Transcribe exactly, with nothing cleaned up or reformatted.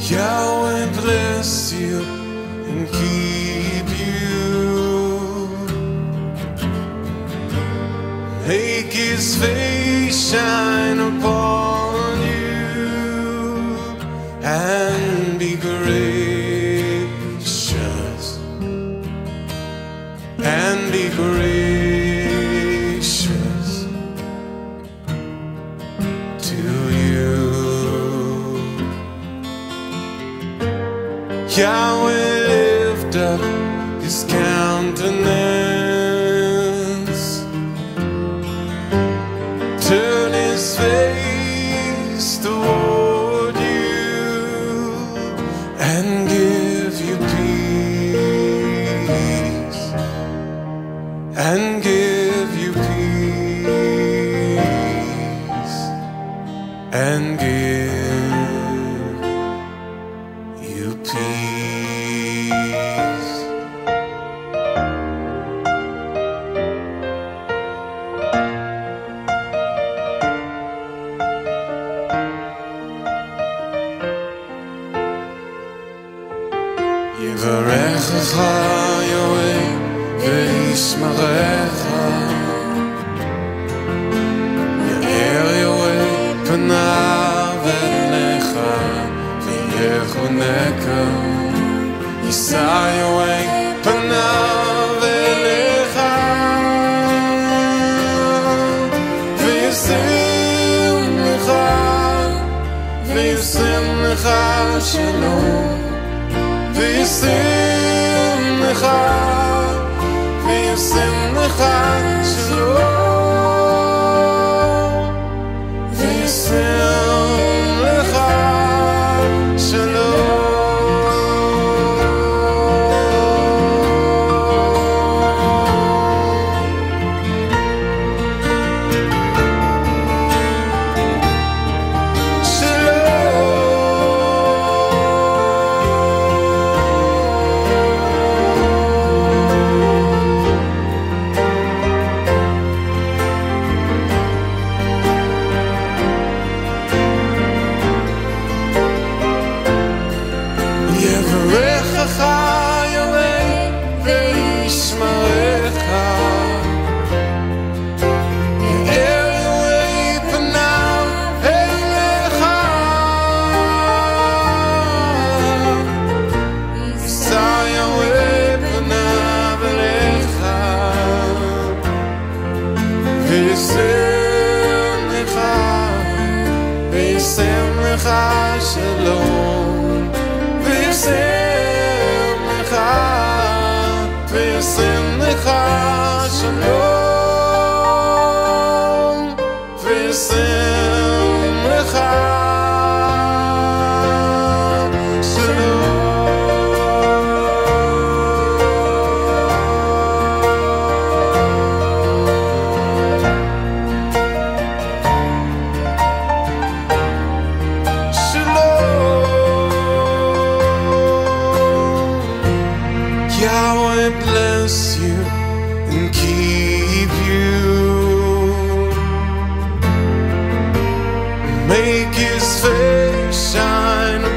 Yahweh bless you and keep you. Make his face shine upon you and be gracious, and be gracious to you. Yahweh lift up his countenance, turn his face toward you and give you peace, and give you peace, and give you peace. Yivarechecha Yahweh ve'yishmerecha, Ya'er Yahweh panav elecha ve'yechoneka, Yisa Yahweh panav elecha ve'yasem lecha, ve'yasem lecha shalom. V'yasem lecha, v'yasem lecha shalom, v'yasem lecha shalom. Yivarechecha Yahweh ve'yishmerecha, Ya'er Yahweh panav elecha, Yisa Yahweh panav elecha ve'yasem lecha, ve'yasem lecha shalom. V'yasem lecha, v'yasem lecha shalom, v'yasem lecha Yahweh bless you and keep you. Make his face shine